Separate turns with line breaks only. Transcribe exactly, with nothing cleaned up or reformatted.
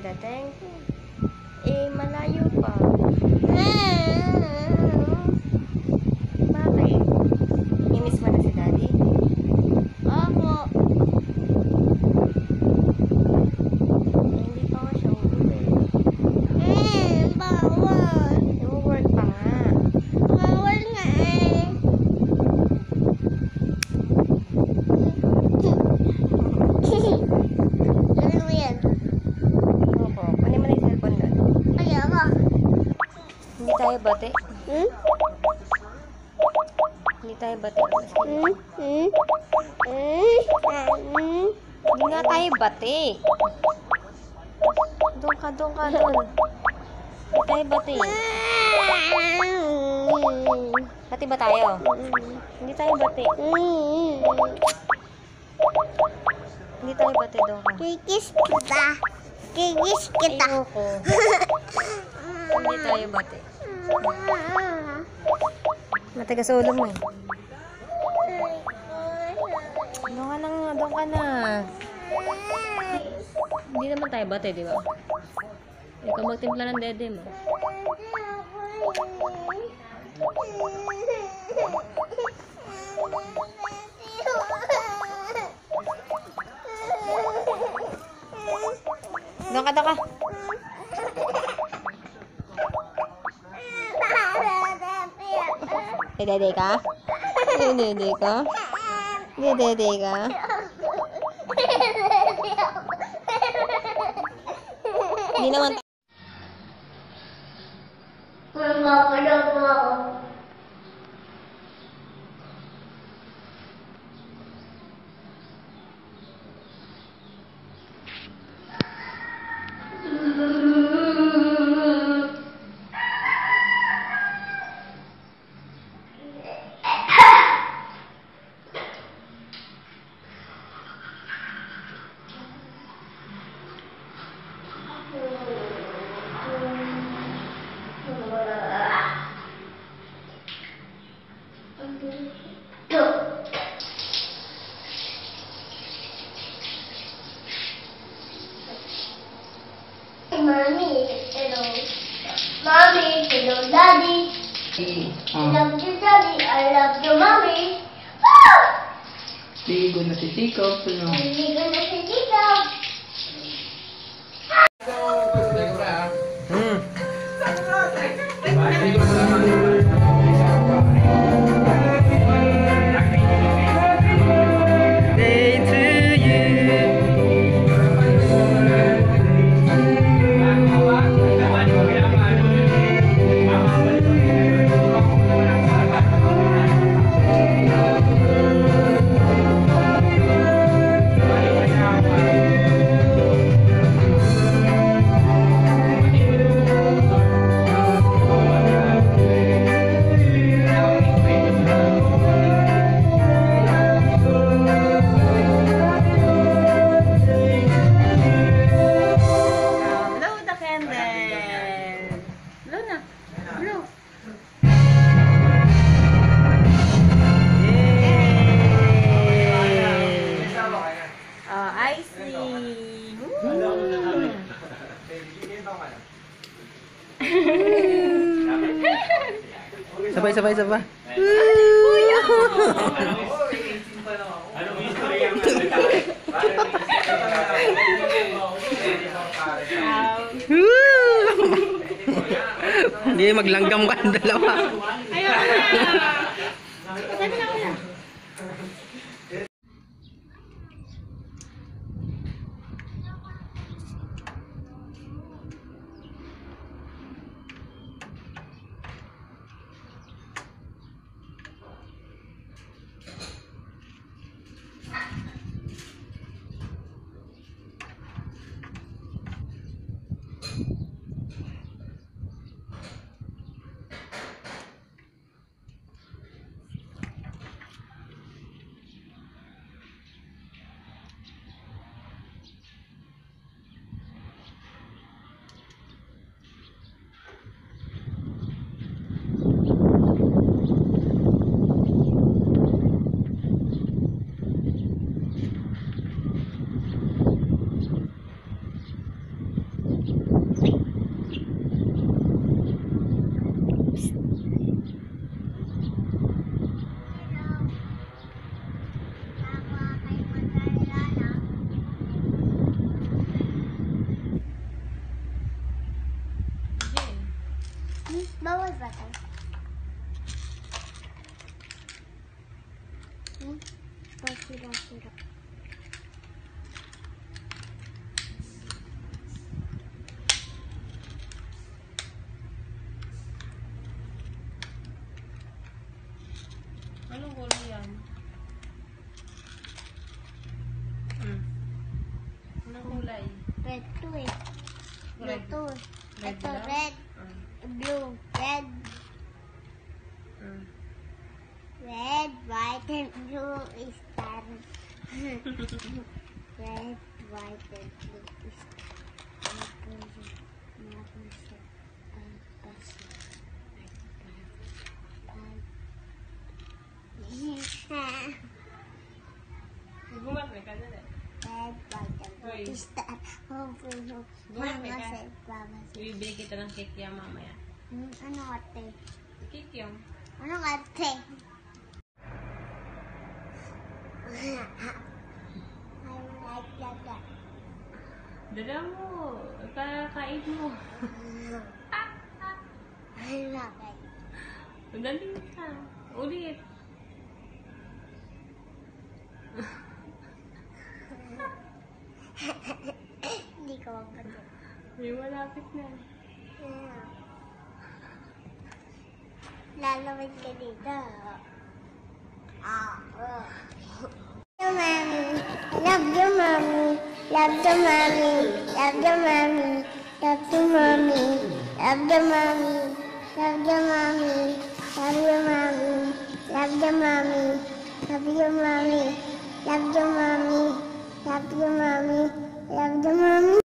dadating? Eh, malayo pa. Bakit? Imiss mo na si Daddy?
Opo.
Eh, hindi pa nga siya uuwi.
Eh, bawal.
I-work pa nga.
Bawal nga eh. Ano mo yan?
Opo, kunin mo na yung cellphone doon.
Kaya ka.
Hindi tayo bate.
Hmm?
Hindi tayo bate.
Hmm? Hmm? Hmm? Hmm?
Hindi nga tayo bate. Doon ka, doon ka, doon. Hindi tayo bate. Bate ba tayo? Hindi tayo bate. Hindi tayo bate, doon ka.
Kikis kita. Kikis kita.
Ayoko. Hindi tayo bate. Matigas ulo mo eh. Doon ka na nga, doon ka na. Hindi naman tayo bate, di ba? Ikaw magtimpla ng dede mo. Doon ka, doon ka. Dede ka? Dede ka? Dede ka? Hindi naman.
Mapalog mo ako. Mommy, hello. Mommy, hello, Daddy. I love you, Daddy. I love you, Mommy. Ah!
Ligo na si Sikop. Ano?
Naligo na si Tito.
Hmm. Day to
Blow the candle. Blow na. Blow. Oh, I see.
Sabay, sabay, sabay. Hindi, maglanggam ka ng dalawa.
Hmm? Pasira-sira.
Anong kulay yan? Hmm. Anong kulay?
Red to eh. Blue
Red.
to.
Red
Ito
lang?
red.
Hmm.
Blue. Red.
Hmm.
Red, white, and blue is star. Red, white, and blue is
Gumamit ka na rin.
Red, white, and blue is star. Oh, oh, oh.
Gumamit
Mama
ka.
said, Mama said.
Bibili kita ng cake yan mamaya.
Hmm, ano ate?
Cake yan.
Ano ate? I like that.
Dala mo. Kakain mo.
I like it.
Dali ka. Ulit.
Hindi ko mapagod.
May malapit na.
Lalawin ka dito. Ah, oh. Love you, mommy. Love you, mommy. Love you, mommy. Love you, mommy. Love you, mommy. Love you, mommy. Love you, mommy. Love you, mommy. Love you, mommy. Love you, mommy. Love you, mommy. Love you, mommy. Love you, mommy.